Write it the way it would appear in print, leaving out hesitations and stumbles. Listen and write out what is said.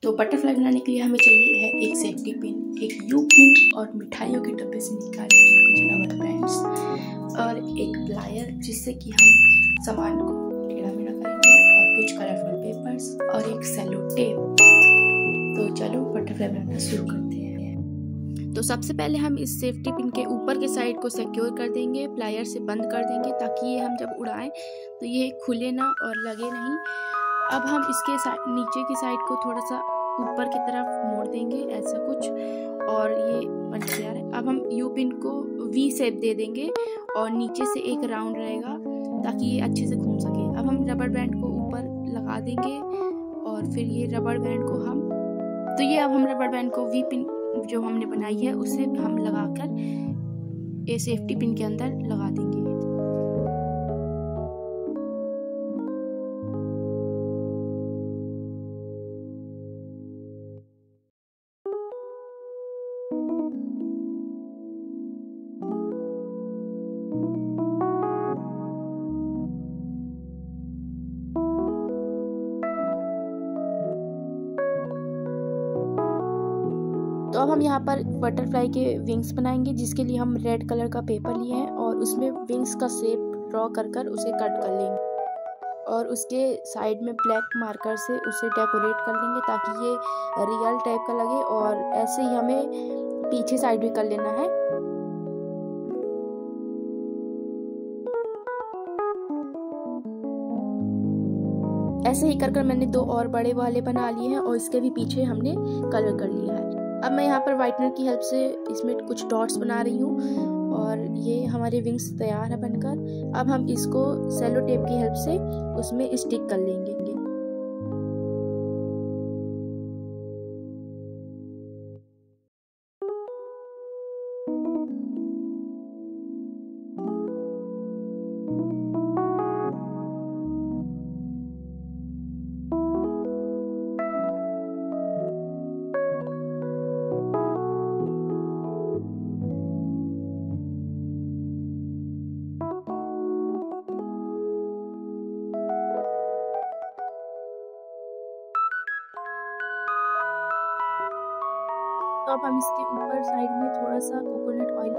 तो बटरफ्लाई बनाने के लिए हमें चाहिए है एक सेफ्टी पिन, एक यू पिन और मिठाइयों के डब्बे से निकाले हुए कुछ रबर बैंड्स और एक प्लायर जिससे कि हम सामान को टेढ़ा मेढ़ा करेंगे और कुछ कलरफुल पेपर्स और एक सेलो टेप। तो चलो बटरफ्लाई बनाना शुरू करते हैं। तो सबसे पहले हम इस सेफ्टी पिन के ऊपर के साइड को सिक्योर कर देंगे, प्लायर से बंद कर देंगे ताकि ये हम जब उड़ाएं तो ये खुले ना और लगे नहीं। अब हम इसके नीचे की साइड को थोड़ा सा ऊपर की तरफ मोड़ देंगे ऐसा कुछ, और ये बन तैयार है। अब हम यू पिन को वी शेप दे देंगे और नीचे से एक राउंड रहेगा ताकि ये अच्छे से घूम सके। अब हम रबर बैंड को ऊपर लगा देंगे और फिर ये रबर बैंड को अब हम रबर बैंड को वी पिन जो हमने बनाई है उसे हम लगाकर ये सेफ्टी पिन के अंदर लगा देंगे। तो अब हम यहाँ पर बटरफ्लाई के विंग्स बनाएंगे, जिसके लिए हम रेड कलर का पेपर लिए हैं और उसमें विंग्स का शेप ड्रॉ कर उसे कट कर लेंगे और उसके साइड में ब्लैक मार्कर से उसे डेकोरेट कर लेंगे ताकि ये रियल टाइप का लगे। और ऐसे ही हमें पीछे साइड भी कर लेना है। ऐसे ही कर मैंने दो और बड़े वाले बना लिए हैं और इसके भी पीछे हमने कलर कर लिया है। अब मैं यहाँ पर व्हाइटनर की हेल्प से इसमें कुछ डॉट्स बना रही हूँ और ये हमारे विंग्स तैयार है बनकर। अब हम इसको सेलो टेप की हेल्प से उसमें स्टिक कर लेंगे। तो अब हम इसके ऊपर साइड में थोड़ा सा कोकोनट ऑयल